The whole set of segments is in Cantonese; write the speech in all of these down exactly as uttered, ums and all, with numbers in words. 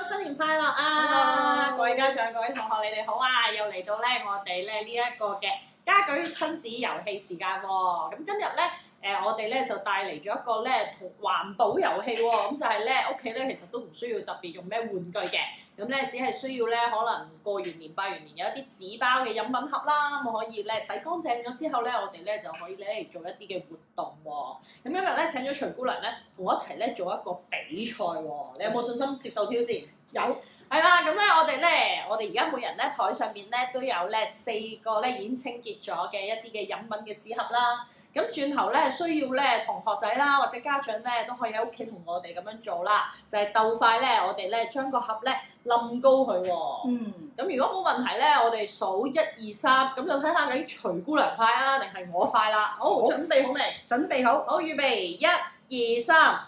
新年快樂啊！各位家長、各位同學，你哋好啊！又嚟到咧，我哋咧呢一個嘅家居親子遊戲時間喎。咁今日咧，誒我哋咧就帶嚟咗一個咧同環保遊戲喎。咁就係咧屋企咧其實都唔需要特別用咩玩具嘅，咁咧只係需要咧可能過完年拜完年有一啲紙包嘅飲品盒啦，咁可以咧洗乾淨咗之後咧，我哋咧就可以咧嚟做一啲嘅活動喎。咁今日咧請咗徐姑娘咧同我一齊咧做一個比賽喎。你有冇信心接受挑戰？有。係啦，咁咧我哋咧，我哋而家每人咧台上面咧都有咧四個咧已經清潔咗嘅一啲嘅飲品嘅紙盒啦。咁轉頭咧需要咧同學仔啦或者家長咧都可以喺屋企同我哋咁樣做啦，就係鬥快咧，我哋咧將個盒咧冧高佢喎。嗯。咁如果冇問題咧，我哋數一二三，咁就睇下你徐姑娘快啊，定係我快啦。好，好準備好未？ 準備好。 好，預備，一、二、三。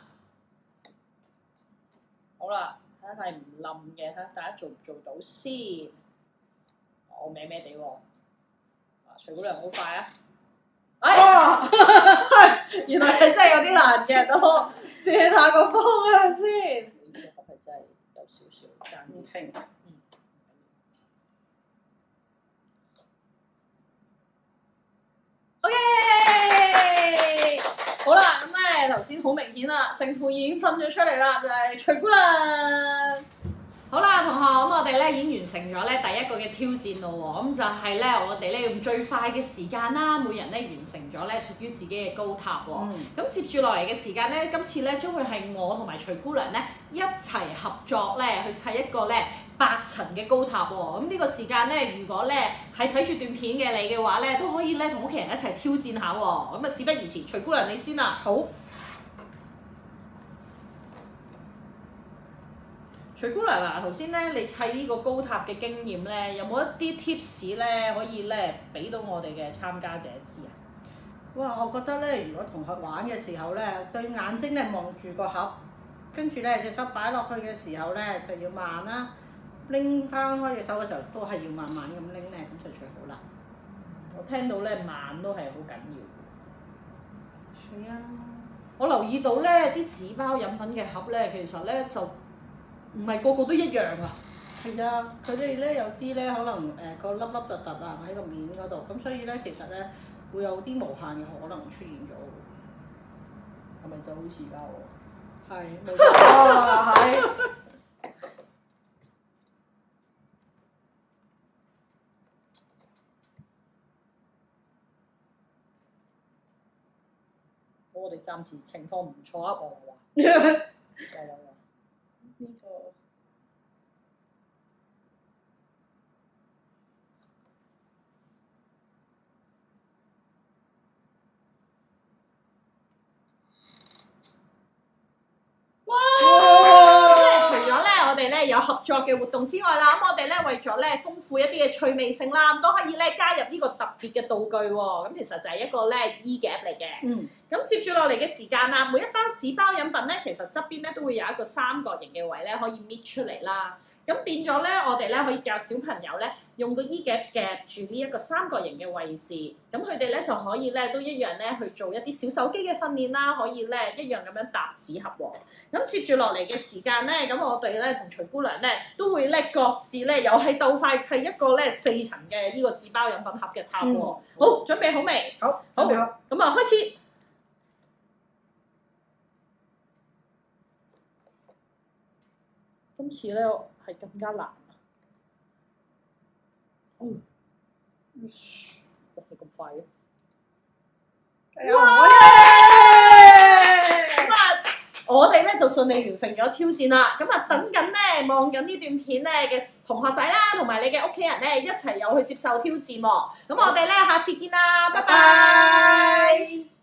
好啦。睇下係唔冧嘅，睇下大家做唔做到先。我歪歪地喎，啊徐姑娘好快啊！哎，原來係真係有啲難嘅，都轉下個方向先。呢個盒係真係有少少爭啲平。嗯。OK， 好啦，咁咧頭先好明顯啦，勝負已經分咗出嚟啦，就係徐姑娘。好啦，同學，咁我哋咧已經完成咗咧第一個嘅挑戰咯喎，咁就係咧我哋咧用最快嘅時間啦，每人咧完成咗咧屬於自己嘅高塔喎。咁、嗯、接住落嚟嘅時間咧，今次咧將會係我同埋徐姑娘咧一齊合作咧去砌一個咧八層嘅高塔喎。咁呢個時間咧，如果咧係睇住段片嘅你嘅話咧，都可以咧同屋企人一齊挑戰下喎。咁啊事不宜遲，徐姑娘你先啦。好。徐姑娘啊，頭先咧你砌呢個高塔嘅經驗咧，有冇一啲 tips 咧可以咧俾到我哋嘅參加者知啊？ 哇！我覺得咧，如果同學玩嘅時候咧，對眼睛咧望住個盒，跟住咧隻手擺落去嘅時候咧就要慢啦，拎翻開隻手嘅時候都係要慢慢咁拎咧，咁就最好啦。 我聽到咧慢都係好緊要。 係啊， 我留意到咧啲紙包飲品嘅盒咧，其實咧就〜唔係個個都一樣啊！ 係啊，佢哋咧有啲咧可能誒、呃、個粒粒突突啊喺個面嗰度，咁所以咧其實咧會有啲無限嘅可能出現咗。 係咪就好似而家我？ 係冇錯，係。 我哋暫時情況唔錯啊！我話。有有有。呢個哇！除咗咧，我哋咧有合作嘅活動之外啦，咁我哋咧為咗咧豐富一啲嘅趣味性啦，都可以咧加入呢個特別嘅道具喎。咁其實就係一個咧衣夾嚟嘅。嗯。咁接住落嚟嘅時間啦，每一包紙包飲品咧，其實側邊咧都會有一個三角形嘅位咧，可以搣出嚟啦。咁變咗咧，我哋咧可以教小朋友咧用個衣夾夾住呢一個三角形嘅位置，咁佢哋咧就可以咧都一樣咧去做一啲小手機嘅訓練啦，可以咧一樣咁樣搭紙盒喎。咁接住落嚟嘅時間咧，咁我哋咧同徐姑娘咧都會咧各自咧又係鬥快砌一個咧四層嘅呢個紙包飲品盒嘅塔喎。嗯、好，準備好未？ 好，好， 咁啊開始。今次咧係更加難。嗯，哇！你咁快嘅？哇！咁啊，我哋咧就順利完成咗挑戰啦。咁啊，等緊咧望緊呢段片咧嘅同學仔啦，同埋你嘅屋企人咧一齊有去接受挑戰喎。咁我哋咧下次見啦，拜拜。